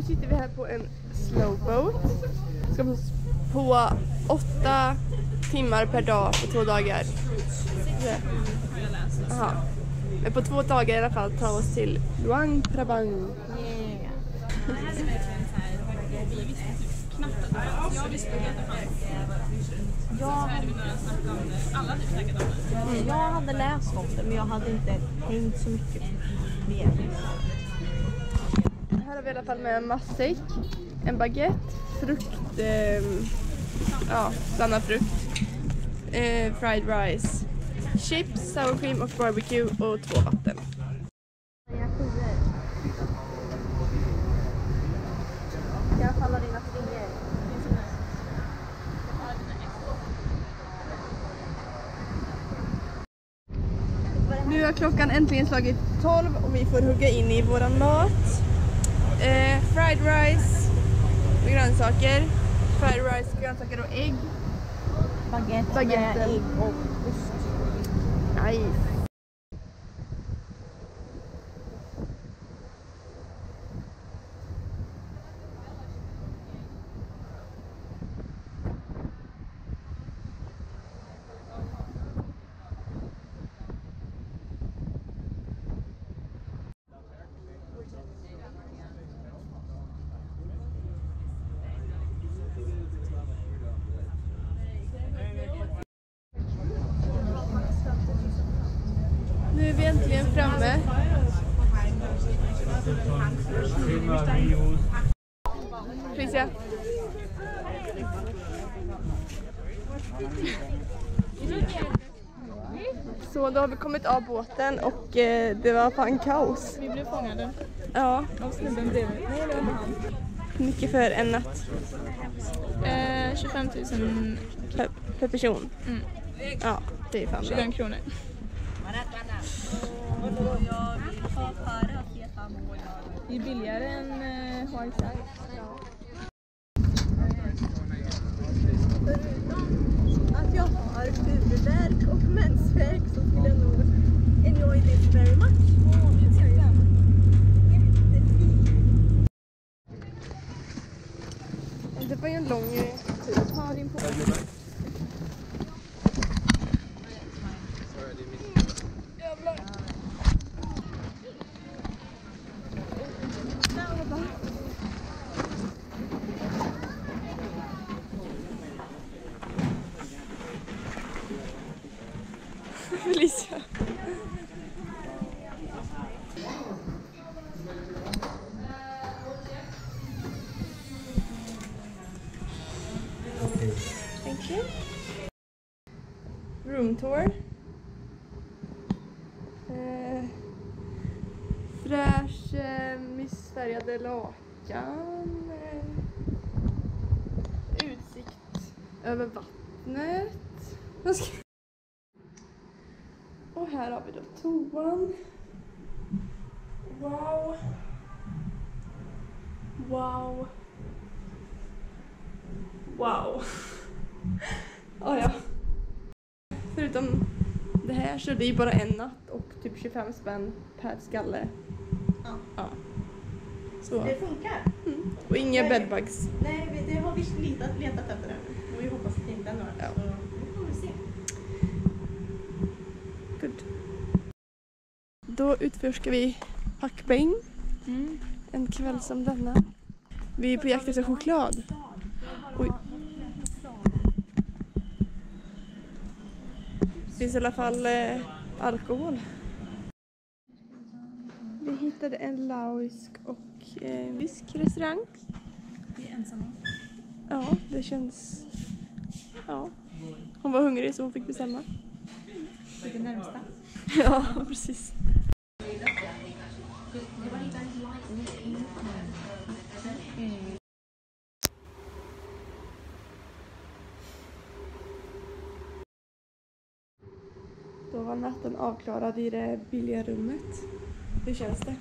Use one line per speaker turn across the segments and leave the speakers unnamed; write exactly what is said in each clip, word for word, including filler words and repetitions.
sitter vi här på en slowboat. Ska på åtta timmar per dag på två dagar. Aha. Men på två dagar i alla fall ta oss till Luang Prabang.
Yeah. Det här är verkligen så här, vi visste typ knappt att det fanns. Jag visste att det fanns. Så hörde vi några snacka om det. Alla typ snackade om det.
Mm. Jag hade läst om det men jag hade inte tänkt så mycket mer.
Här har vi i alla fall med en matsäck, en baguette, frukt, eh, ja, blandad frukt, eh, fried rice, chips, sour cream och barbecue och två vatten.
Jag faller dina fingrar.
Nu har klockan äntligen slagit tolv och vi får hugga in i våran mat. Eh, fried rice med grönsaker, fried rice, grönsaker och ägg.
Baguette
Baguette.
med ägg och ost.
Nice. Nu är vi äntligen framme. Felicia. Så då har vi kommit av båten och eh, det var fan kaos.
Vi blev fångade
Ja,
av snubben bredvid. Nej, det var han.
mycket för en natt
Eh, tjugofem tusen
per, per person.
Mm.
Ja, det är fan bra.
tjugofem kronor. Det är billigare än eh, White Side.
Att jag har huvudvärk och mensvärk så skulle jag nog enjoy this very much.
Det var ju en lång tur. Ta din på. Jävlar. Felicia. Thank you. Room tour. Eh, fräsch, eh, missfärgade lakan. Eh, utsikt över vattnet. Jag ska... Och här har vi då toan. Wow. Wow. Wow. Oh, ja. Förutom det här så det är bara en natt och typ tjugofem spänn per skalle.
Ja.
Ja. Så.
Det funkar.
Mm. Och inga
Nej.
bedbugs.
Nej, det har vi letat, letat efter det. Och vi hoppas att det inte är några.
Ja.
Så vi får väl se.
Good. Då utforskar vi Hakbeng
Mm.
en kväll som denna. Vi är på jakt efter choklad. Oj. Det finns i alla fall eh, alkohol. Vi hittade en laoisk och eh, visk restaurang.
Vi är ensamma.
Ja, det känns... Ja. Hon var hungrig så hon fick bestämma.
Det är det närmsta.
Ja, precis. Då var natten avklarad i det billiga rummet. Hur känns det?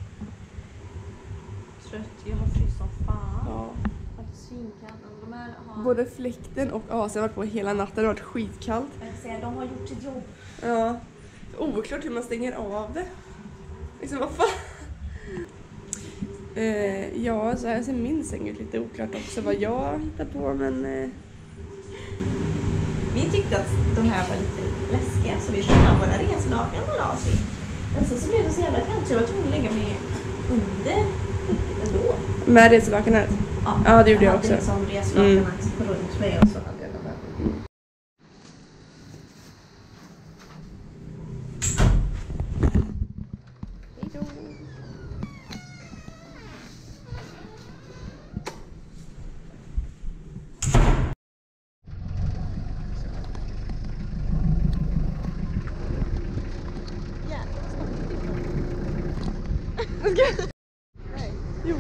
Trött, jag har fryst som fan.
Ja.
Svinkallt. De här har...
Både fläkten och A C har varit på hela natten. Det har varit skitkallt.
Jag vill säga, de har gjort sitt jobb.
Ja. Oklart hur man stänger av det. Liksom, vad fan? Eh, ja, så här ser min säng ut, lite oklart också vad jag hittar på, men... Eh...
Vi tyckte att de här var lite läskiga så vi tog fram våra reslakan och la oss i. Men så, så blev det så jävla kallt så jag var tvungen att lägga mig under täcket ändå.
Med reslakanet?
Ja,
ja, det gjorde jag, jag också.
Jag hade liksom reslakanet mm. runt mig och så hade jag de här.
Nej. Jo.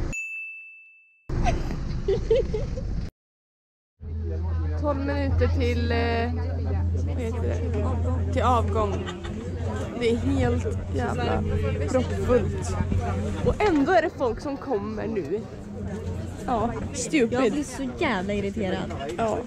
tolv minuter till eh, vad heter det? Avgång. Till avgång. Det är helt jävla proppfullt. Och ändå är det folk som kommer nu. Ja, stupid.
Jag blir så jävla irriterad.
Ja.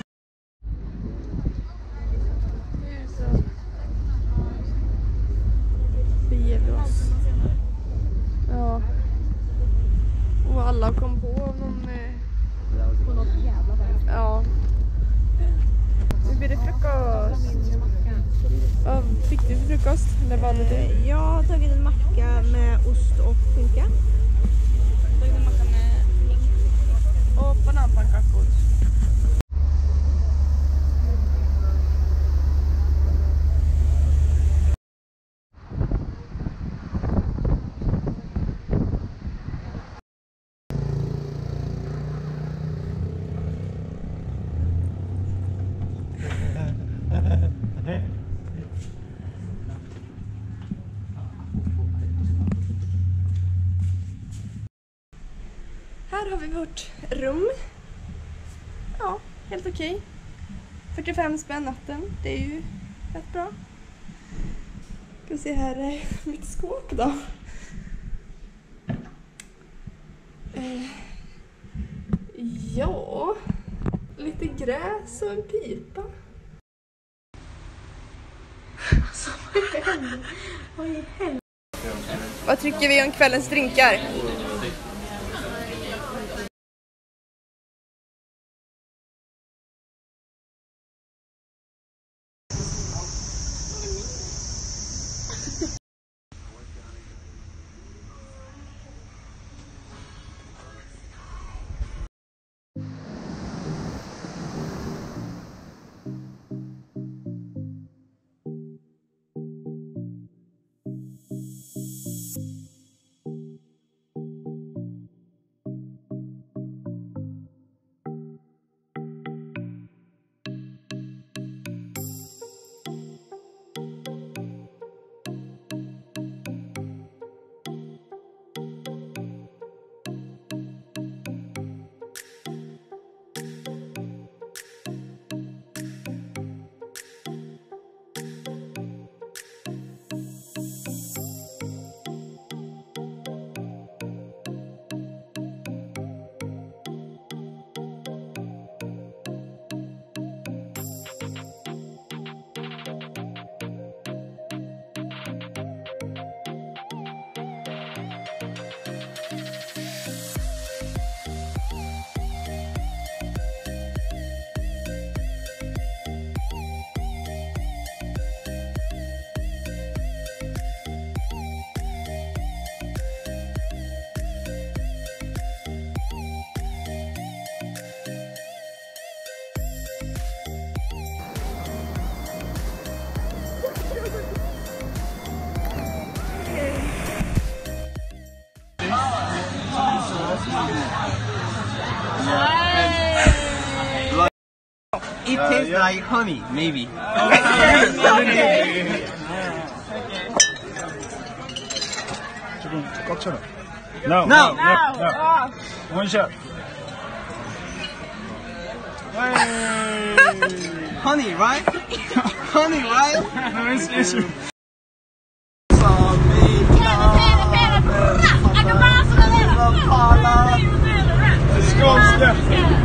Beger vi oss. Ja. Och alla kom på någon... Eh...
På något jävla väg.
Ja. Nu blir det frukost. Vad fick du för frukost? Eller vad det är?
Jag har tagit en macka med ost och skinka.
Jag har tagit en macka med hink.
Och bananpannkakor. Här har vi vårt rum. Ja, helt okej. fyrtiofem spänn natten. Det är ju rätt bra. Ska se här är mitt skåp då. Eh, ja, lite gräs och en pipa.
Alltså, vad händer? Vad i helvete?
Vad tycker vi om kvällens drinkar?
It tastes uh, like honey, maybe.
No,
no,
no, no, no. One shot.
Honey, right? Honey, right?
No, it's, it's... Let's go, Steph.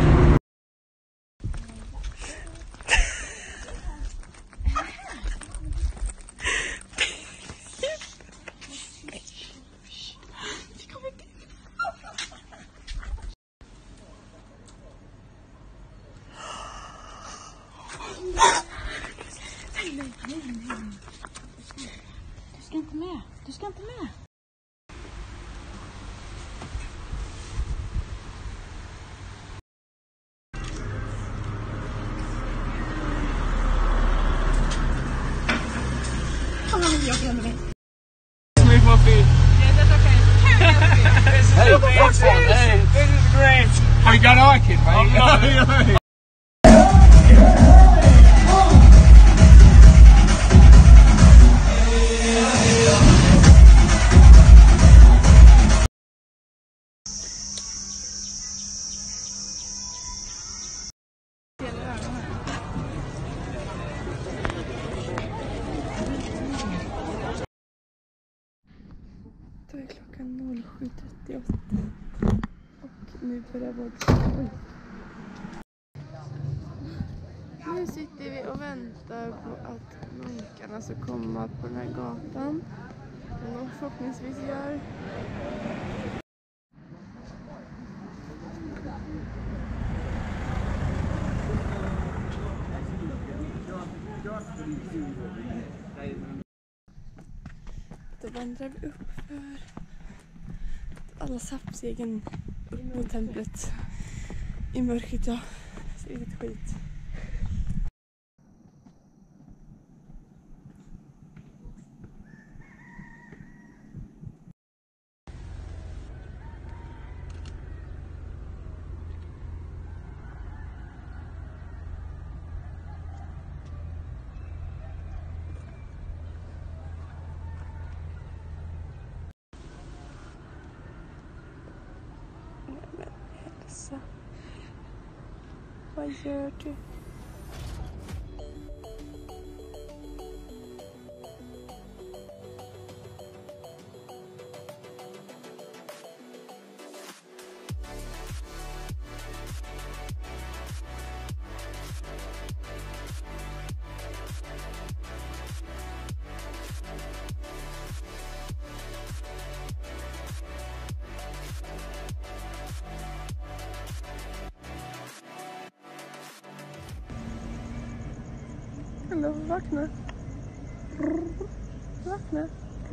Move my feet.
Yeah, that's okay.
Hey, that's fun. Hey, this is great. Oh, you got an kid, mate.
Då är klockan sju trettioåtta och nu börjar vår... Oj. Nu sitter vi och väntar på att munkarna ska komma på den här gatan. Som de förhoppningsvis gör. Då vandrar vi upp för alla sappsegen upp mot templet i mörkret. Ja, så är det skit. Elsa, vad gör du? Hallå, vakna. Vakna.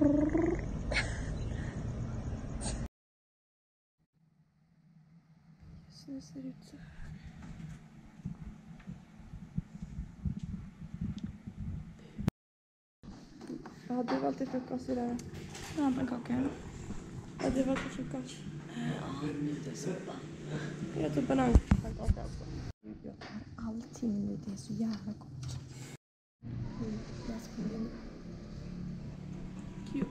Just nu ser det ut så här. Jag hade valt till frukost idag.
Ja, pannkakor.
Ja, det var till frukost.
Ja, nu är det soppa.
Jag tog banan. Pannkaka också.
Allting nu, det är så jävla gott. Mm, jag ska bli
cute.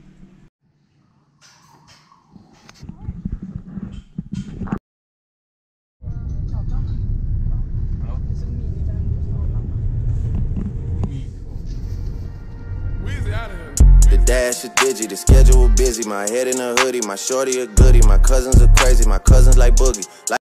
The dash is digi, the schedule busy. My head in a hoodie, my shorty a goodie. My cousins are crazy, my cousins like boogie. Like